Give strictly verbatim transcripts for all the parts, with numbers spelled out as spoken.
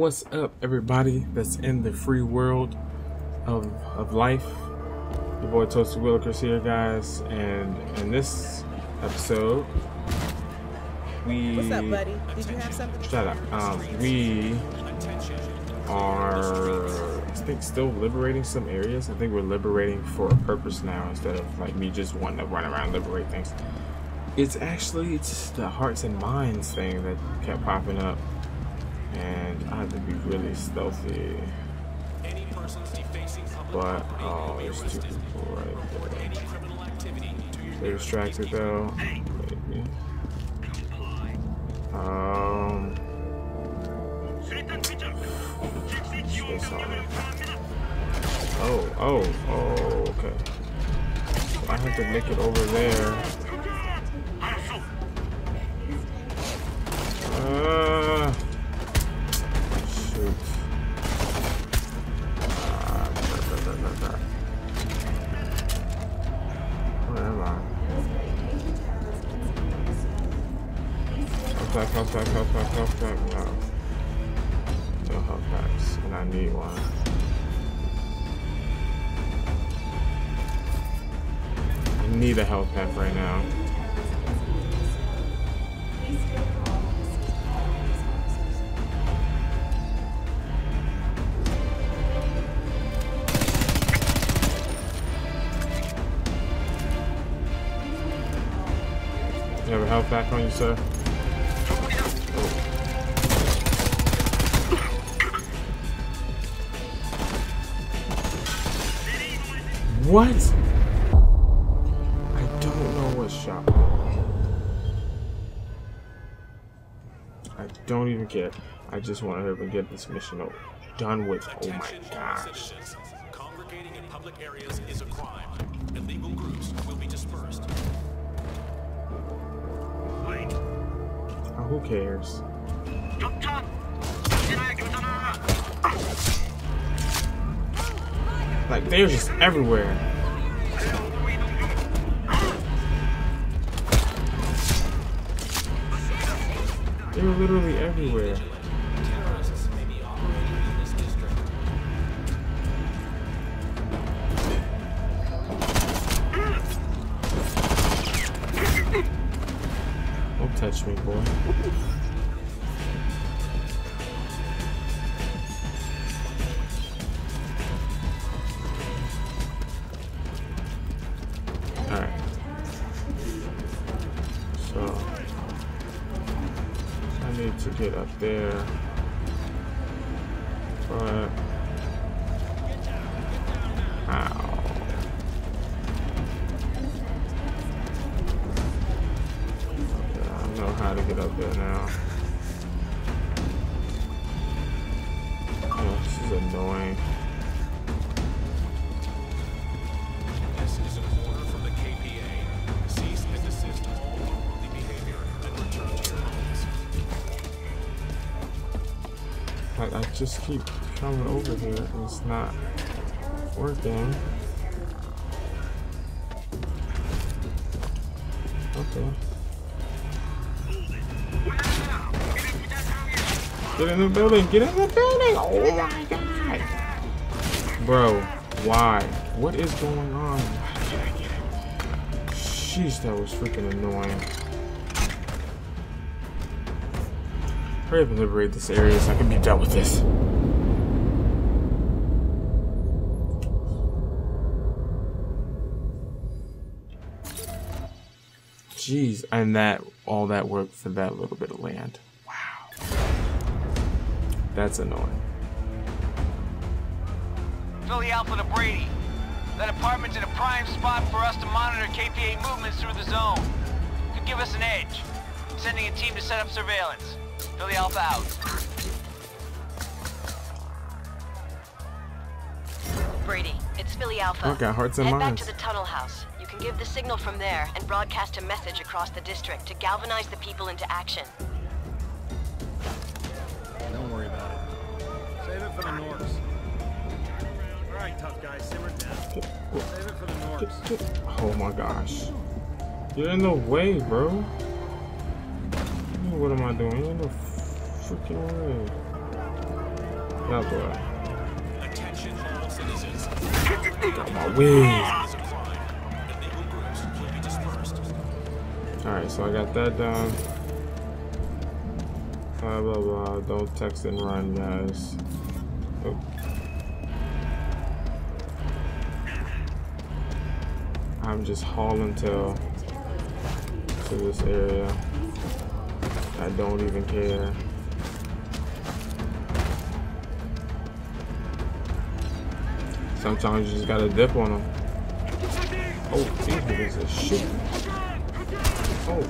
What's up, everybody that's in the free world of, of life? Your boy Toasted Willikers here, guys, and in this episode, we... What's up, buddy? Did you have something? Shut up. Um, we are, I think, still liberating some areas. I think we're liberating for a purpose now instead of, like, me just wanting to run around and liberate things. It's actually it's the hearts and minds thing that kept popping up. And I have to be really stealthy. But, oh, there's two people right there. They're distracted though. Maybe. Um. Oh, oh, oh, okay. So I have to make it over there. Uh. Shoot. Ah, da, da, da, da, da. Where am I? Health pack, health pack, health pack, health pack. No. No health packs, and I need one. I need a health pack right now. You have a health pack on you, sir? Oh. What? I don't know what shot. I don't even care. I just want to hurry and get this mission over. Done with. Oh my gosh. Congregating in public areas is a crime. Illegal groups will be dispersed. Oh, who cares? Like, they're just everywhere. They were literally everywhere. Terrorists may be operating in this district. Don't touch me, boy. Alright. So I need to get up there. But ow. I know how to get up there now. Oh, this is annoying. This is an order from the K P A. Cease and desist all unworthy behavior and return to your homes. Like, I just keep coming over here and it's not working. Okay. Get in the building! Get in the building! Oh my god! Bro, why? What is going on? Why can't I get it? Jeez, that was freaking annoying. Hurry up and liberate this area so I can be done with this. Jeez, and that all that work for that little bit of land. Wow. That's annoying. Philly Alpha to Brady. That apartment's in a prime spot for us to monitor K P A movements through the zone. Could give us an edge. Sending a team to set up surveillance. Philly Alpha out. Brady, it's Philly Alpha. I got hearts and Head minds. back to the tunnel house. You can give the signal from there and broadcast a message across the district to galvanize the people into action. Don't worry about it. Save it for the Norks. Alright, tough guys, simmer down. Save it for the Norks. Oh my gosh. You're in the way, bro. What am I doing? You're in the freaking way. Out the way. Attention all citizens. Got my wings. Is applied. Illegal groups will be dispersed. Alright, so I got that done. Blah blah blah. Don't text and run, guys. Oh. I'm just hauling tail to this area. I don't even care. Sometimes you just gotta dip on them. Oh, these niggas are shooting. Oh.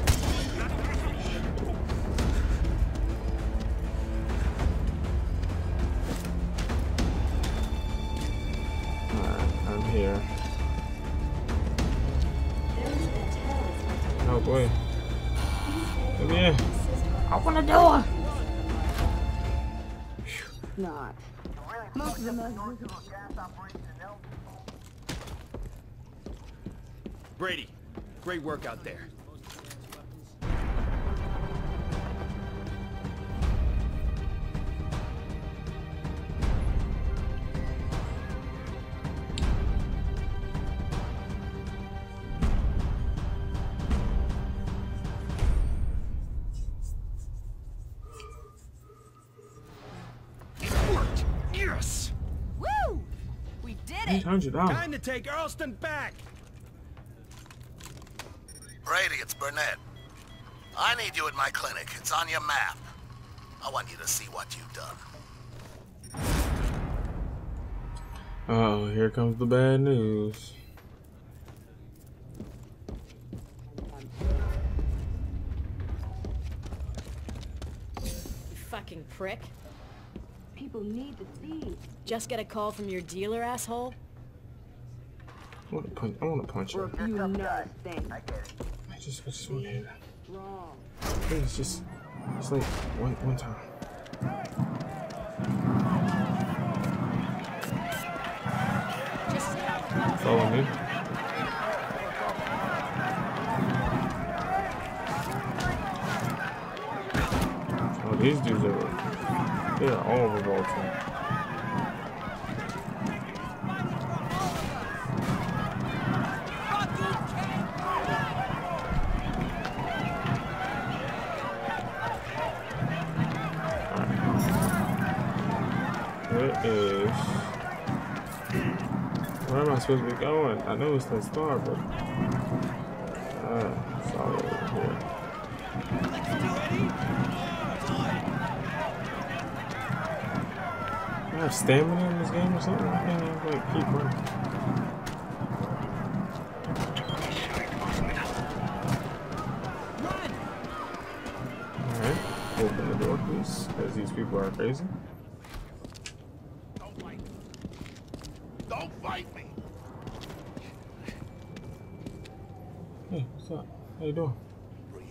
Alright, I'm here. Oh boy. Come here. Open the door. Not. Most of them are. Brady, great work out there. Yes! Woo! We did it! eight hundred dollars. Time to take Earlston back! Brady, it's Burnett. I need you at my clinic. It's on your map. I want you to see what you've done. Oh, here comes the bad news. You fucking prick. People need to see. Just get a call from your dealer, asshole? I want to punch. I want to punch her. You know things. I just, I just want to hit her. Wrong. Please, just, just like one, one time. Follow me. Oh, these dudes are, they are all revolting. Where is... Where am I supposed to be going? I know it's that star, but... Uh, it's all over here. Do I have stamina in this game or something? I can't even, like, keep running. Alright, open the door, please, because these people are crazy. Don't fight me! Hey, what's up? How you doing? Breathe.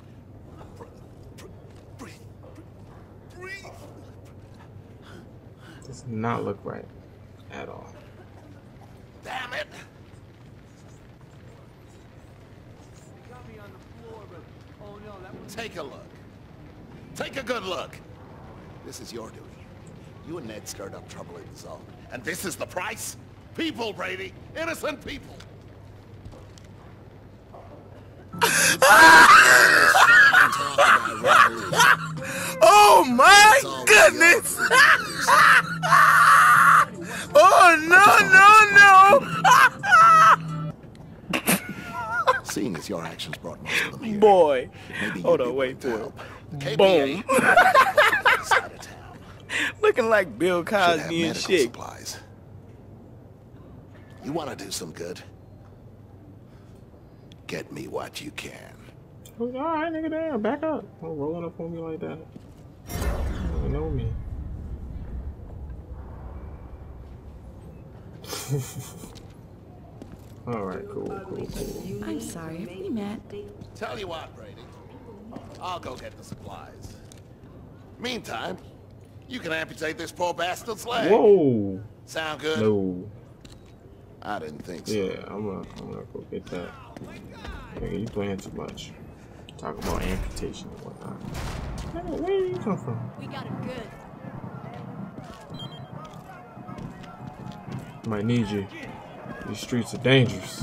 Breathe. Breathe. Does not look right at all. Damn it! Take a look. Take a good look. This is your duty. You and Ned stirred up trouble in the zone. And this is the price? People, Brady. Innocent people. Oh my goodness! Oh no no no! Seeing as your actions brought most of them here. Boy, maybe hold you'd on, be wait willing to for help. it. The K P A Boom. side of town. Looking like Bill Should have Cosby and medical shit. supplies. You want to do some good? Get me what you can. Alright, nigga, damn, back up. Don't rolling up on me like that. You don't know me. Alright, cool, cool, cool. I'm sorry, have we met? Tell you what, Brady. I'll go get the supplies. Meantime, you can amputate this poor bastard's leg. Whoa! Sound good? No. I didn't think so. Yeah, I'm gonna, I'm gonna go get that. Nigga, you playing too much. Talk about amputation and whatnot. Hey, where did you come from? We got him good. Might need you. These streets are dangerous.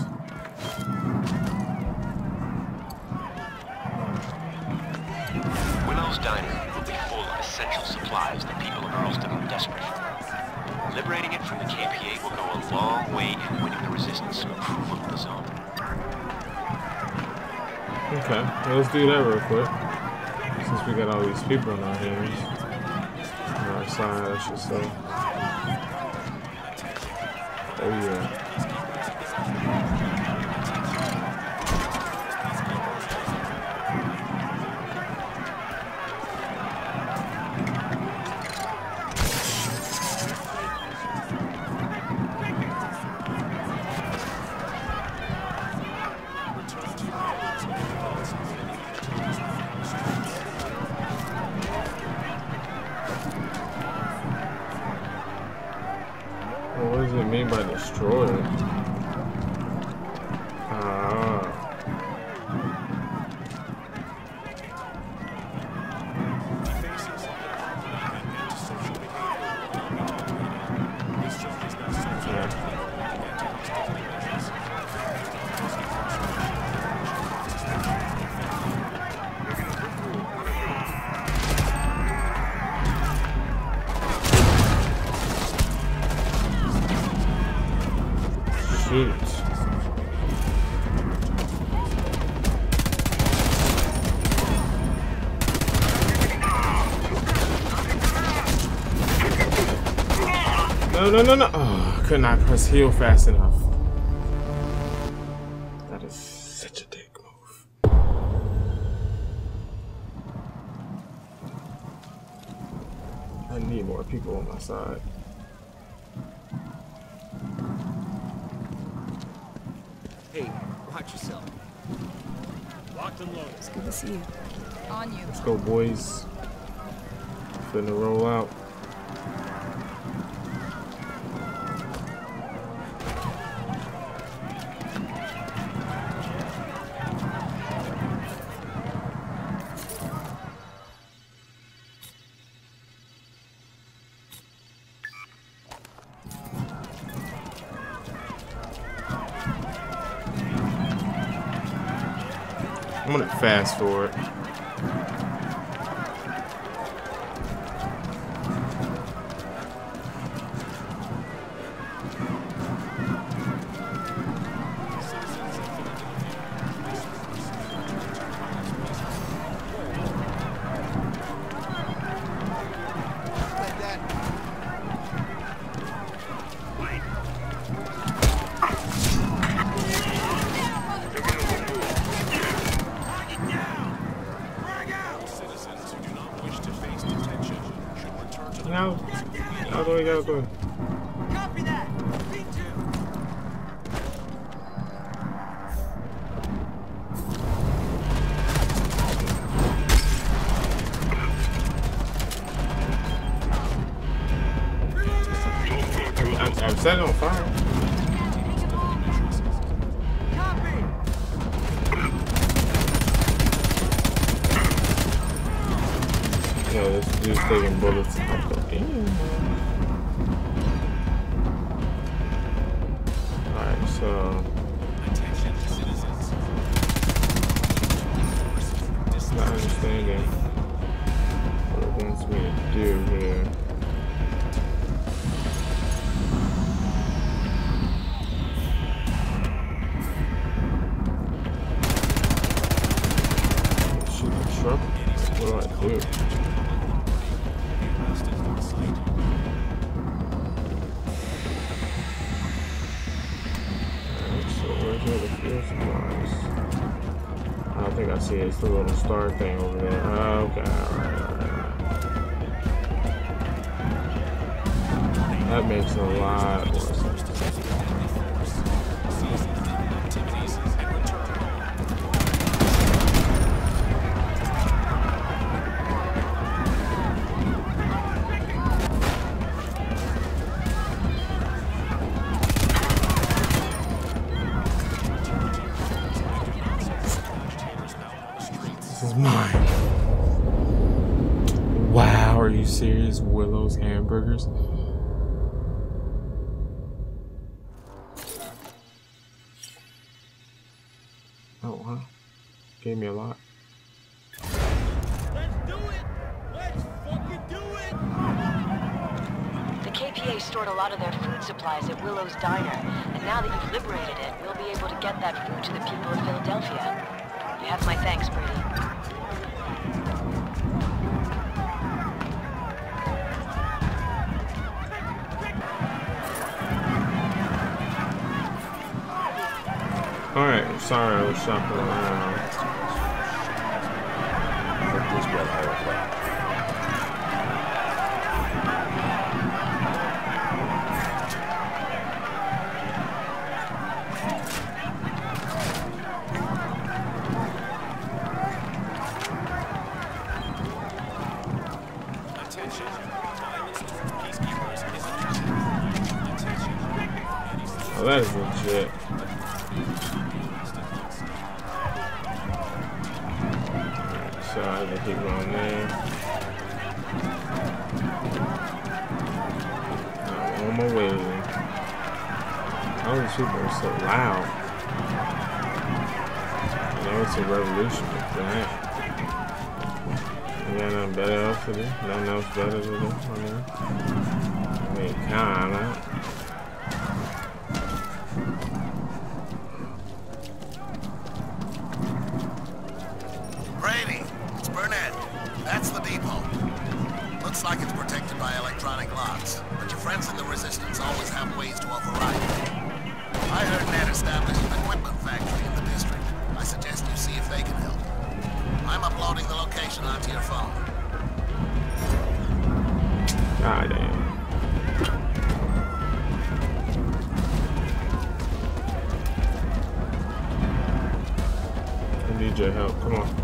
Willow's Diner will be full of essential supplies that people of Earlston are desperate for. Liberating it from the K P A will go a long way in winning the Resistance approval of the zone. Okay, well, let's do that real quick. Since we got all these people on our hands. On our side, I should say. Oh yeah. What does it mean by destroyer? Ah. Shoot. No, no, no, no. Oh, I could not press heal fast enough. That is such a dick move. I need more people on my side. Hey, watch yourself. Locked and loaded. It's good to see you. On you. Let's go, boys. Finna roll out. I'm gonna fast forward. No, no, go, go, go. Copy that. Me too. I'm, I'm set on fire. Yo, this dude's taking bullets out the game. Alright, so not understanding what it wants me to do here. Shoot the truck? What do I do? I don't think I see it. It's the little star thing over there. Oh, okay, alright, alright. That makes a lot more sense. Mine. Wow, are you serious? Willow's Hamburgers? Oh, huh? Gave me a lot. Let's do it! Let's fucking do it! The K P A stored a lot of their food supplies at Willow's Diner, and now that you've liberated it, we'll be able to get that food to the people of Philadelphia. You have my thanks, Brady. Alright, I'm sorry I was shopping around. Attention. Violence from peacekeepers is attention. Oh, that is legit. So I have to keep going there. I'm on my way. All these people are so loud. I know it's a revolution, but dang. You got nothing better else to do? Nothing else better to do? I mean, I mean, kinda. Brady, it's Burnett. That's the depot. Looks like it's protected by electronic locks, but your friends in the Resistance always have ways to override it. I heard Ned established an equipment factory in the district. I suggest you see if they can help. I'm uploading the location onto your phone. God damn. I need your help. Come on.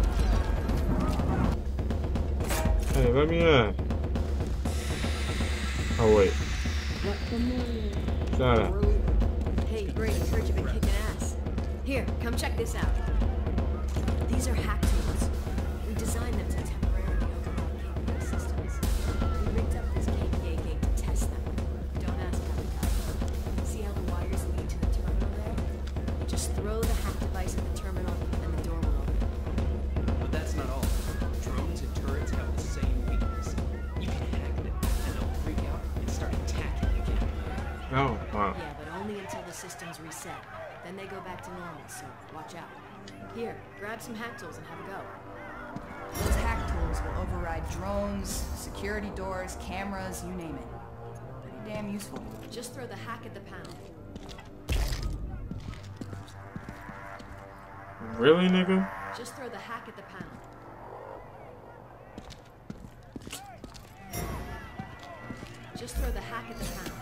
Hey, let me in. Oh, wait. Shut up. Hey, Brady, heard you've been kicking ass. Here, come check this out. These are hack tools. We designed them to temporarily override K P A systems. We rigged up this K P A gate to test them. Don't ask how we got it. See how the wires lead to the terminal there? You just throw the hack device at the terminal and the door will open. But that's not all. Drones and turrets have the same weakness. You can hack them, and they'll freak out and start attacking again. Oh, wow. Yeah, but only until the systems reset. Then they go back to normal, so watch out. Here, grab some hack tools and have a go. Those hack tools will override drones, security doors, cameras, you name it. Pretty damn useful. Just throw the hack at the pound. Really, nigga? Just throw the hack at the pound. Just throw the hack at the pound.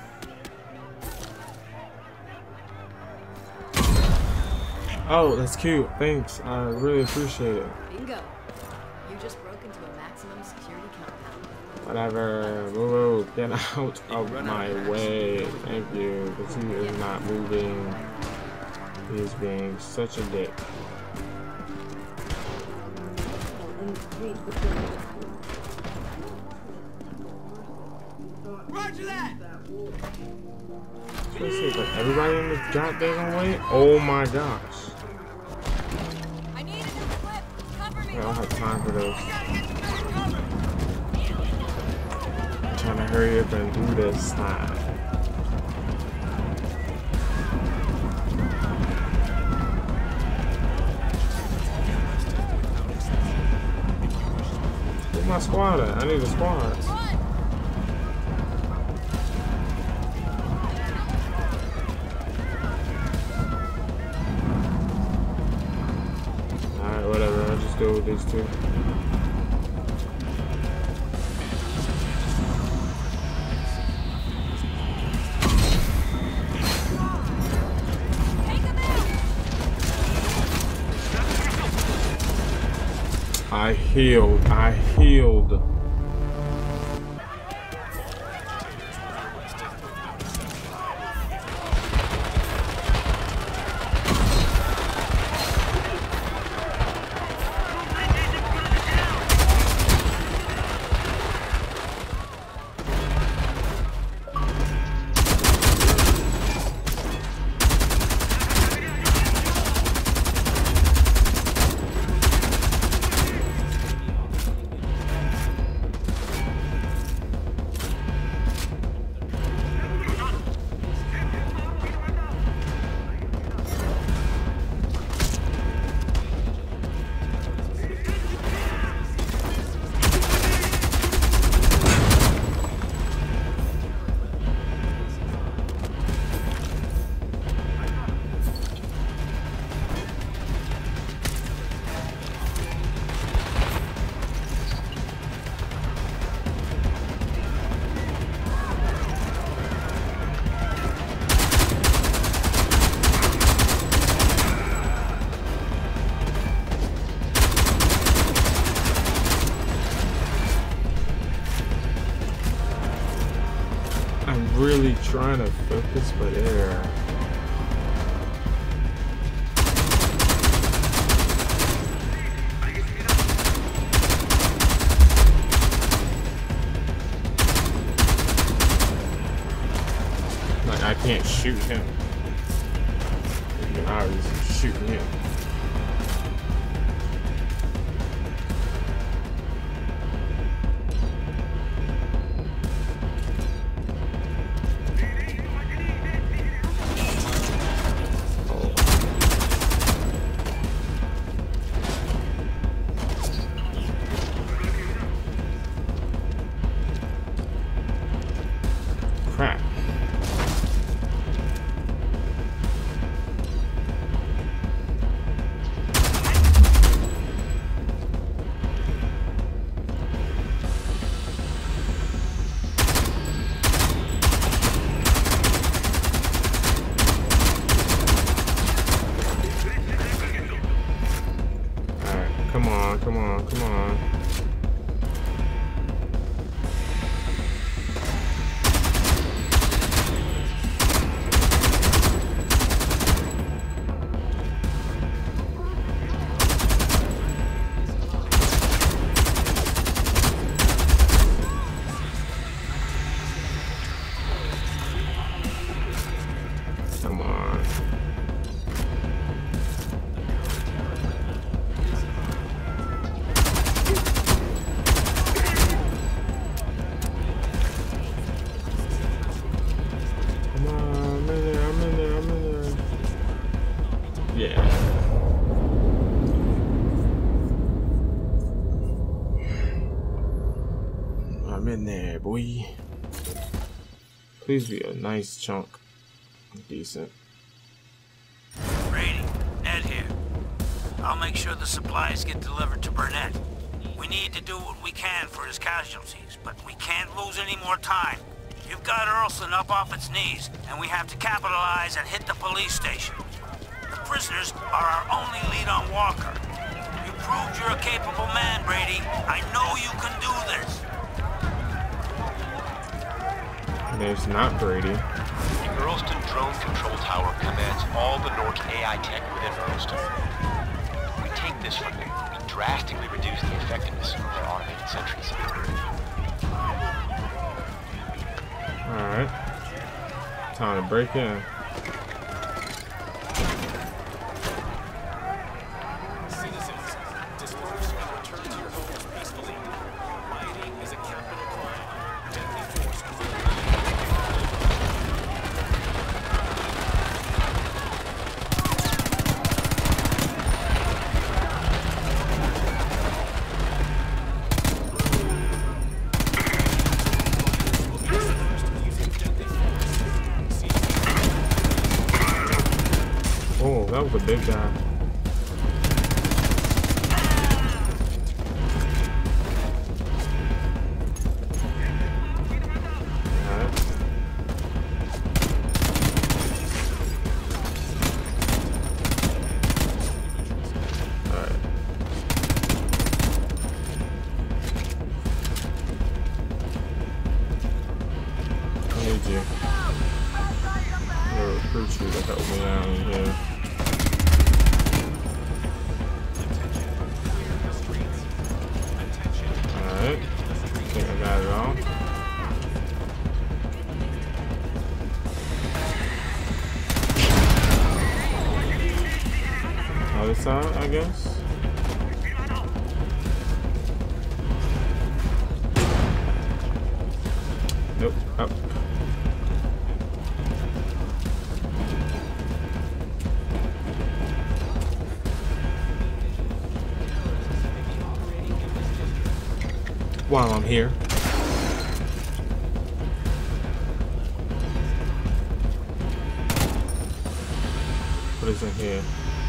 Oh, that's cute. Thanks. I really appreciate it. Bingo. You just broke into a maximum security compound. Whatever. Move, get out of my way. Thank you. Because he is not moving. He is being such a dick. Roger that! Let's see, like everybody in this goddamn way? Oh my gosh. I need a new clip. Cover me. I don't have time for this. I'm trying to hurry up and do this time. Where's my squad at? I need a squad. Alright, whatever. I'll just go with these two. I healed. I healed. trying to focus, but there. Like I can't shoot him. I was shooting him. Crap. Come on, come on, come on. Come on. Yeah. I'm in there, boy. Please be a nice chunk. Decent. Brady, Ned here. I'll make sure the supplies get delivered to Burnett. We need to do what we can for his casualties, but we can't lose any more time. You've got Earlston up off its knees, and we have to capitalize and hit the police station. The prisoners are our only lead on Walker. You proved you're a capable man, Brady. I know you can do this. There's not Brady. The Earlston Drone Control Tower commands all the Nork A I tech within Earlston. If we take this from them, we drastically reduce the effectiveness of their automated sentries. Alright. Time to break in. Citizens, disperse and return to your homes peacefully. Rioting is a capital crime. Deadly force Oh, that was a big guy. Recruit you to help me out here. Alright. I think I got it all. Other side, I guess. Nope. Up. While I'm here. What is in here?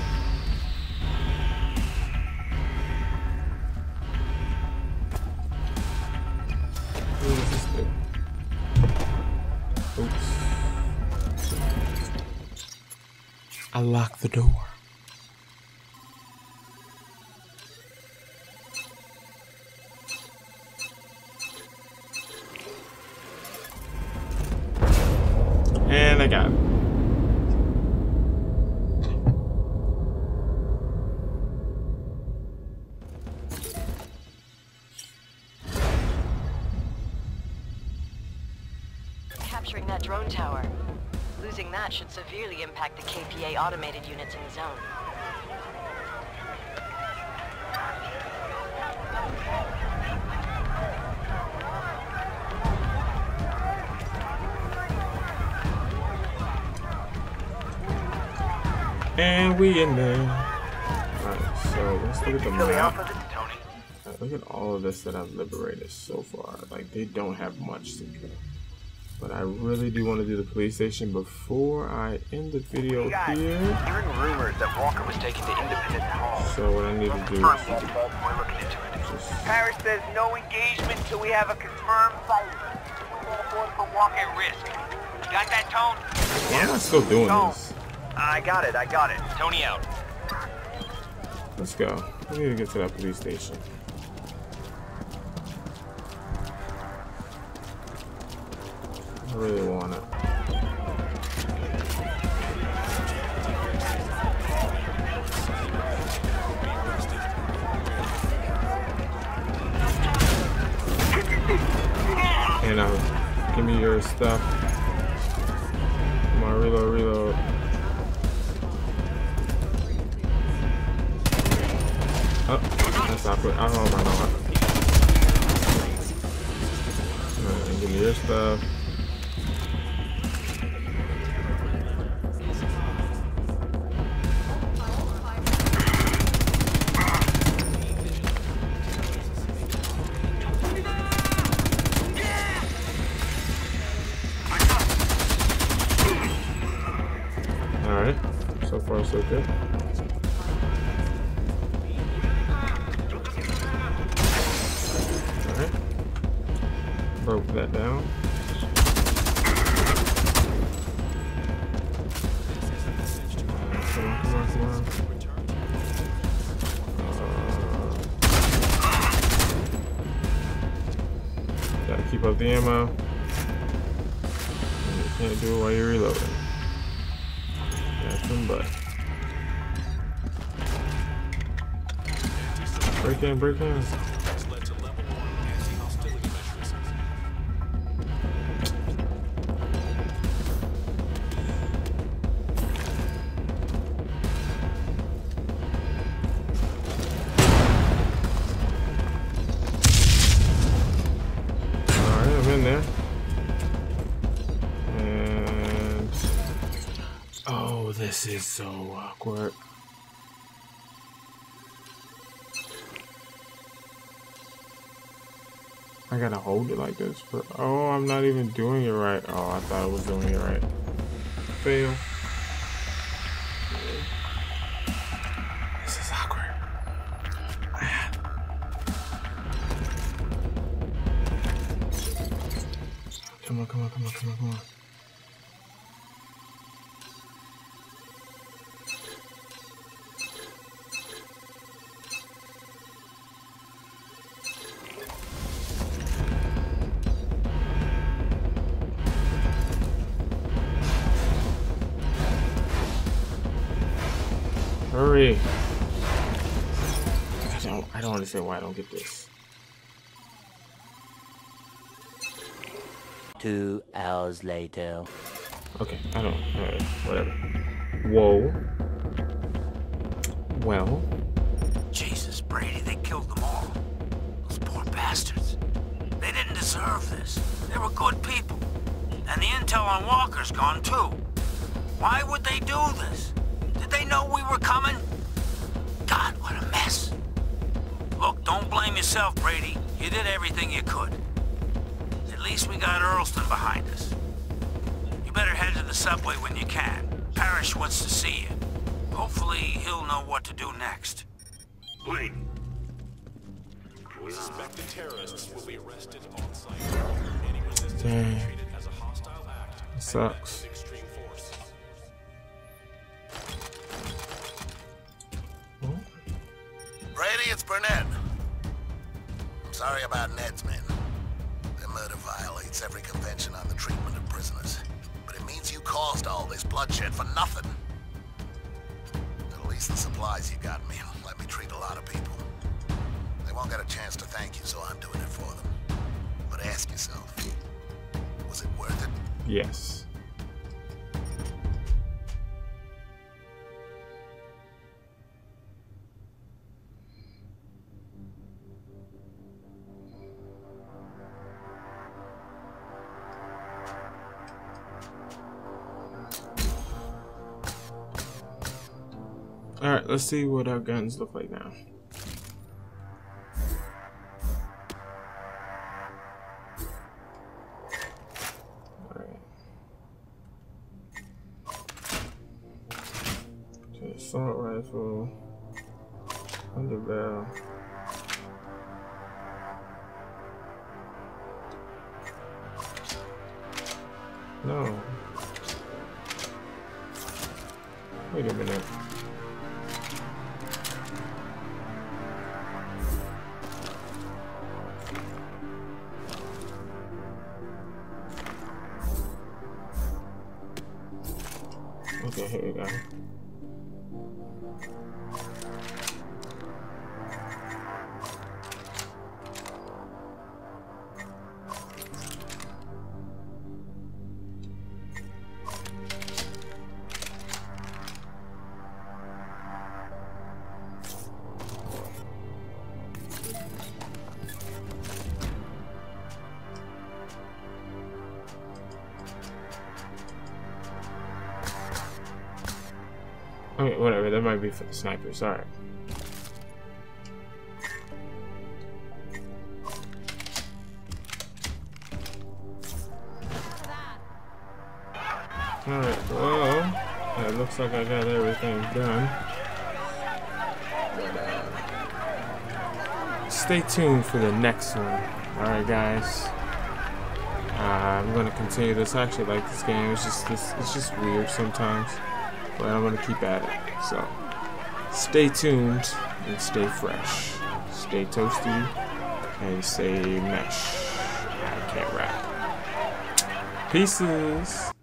What does this do? Oops. I locked the door. capturing that drone tower. Losing that should severely impact the K P A automated units in the zone. And we in there. Alright, so let's look at the map. Right, look at all of this that I've liberated so far. Like, they don't have much to go. But I really do want to do the police station before I end the video here. Hearing rumors that Walker was taken to Independence Hall. So what I need to do is we're looking into it. Paris says no engagement till we have a confirmed fight. For Walker at risk. Got that, Tone? why am I still doing Tone. this? I got it. I got it. Tony out. Let's go. We need to get to that police station. I really want it. And now, give me your stuff. Come on, reload, reload. Oh, that's awkward. I don't know if I know it. Alright, give me your stuff. Alright, so far so good. Alright, broke that down. Come on, come on, come on. Uh, gotta keep up the ammo. You can't do it while you're reloading. Some butt. Break in, break in. Alright, I'm in there. This is so awkward. I gotta hold it like this for. Oh, I'm not even doing it right. Oh, I thought I was doing it right. Fail. This is awkward. Come on, come on, come on, come on, come on. Hurry! I don't. I don't understand why I don't get this. Two hours later. Okay, I don't. Alright, whatever. Whoa. Well. Jesus, Brady, they killed them all. Those poor bastards. They didn't deserve this. They were good people. And the intel on Walker's gone too. Why would they do this? Did they know we were coming? God, what a mess. Look, don't blame yourself, Brady. You did everything you could. At least we got Earlston behind us. You better head to the subway when you can. Parrish wants to see you. Hopefully, he'll know what to do next. Wait. Suspected terrorists will be arrested on site. Any resistance will be treated as a hostile act. It sucks. Extreme force. Brady, it's Burnett. I'm sorry about Ned's men. Their murder violates every convention on the treatment of prisoners. But it means you caused all this bloodshed for nothing. At least the supplies you got me let me treat a lot of people. They won't get a chance to thank you, so I'm doing it for them. But ask yourself, Was it worth it? Yes. Alright, let's see what our guns look like now. Alright. So assault rifle, underbarrel. No. Wait a minute. Okay, here we go. Okay, whatever, that might be for the snipers, alright. Alright, well, it looks like I got everything done. But, uh, stay tuned for the next one. Alright, guys. Uh, I'm gonna continue this. I actually like this game. It's just this, it's just weird sometimes. But I'm gonna keep at it. So stay tuned and stay fresh. Stay toasty and stay mesh. I can't rap. Pieces.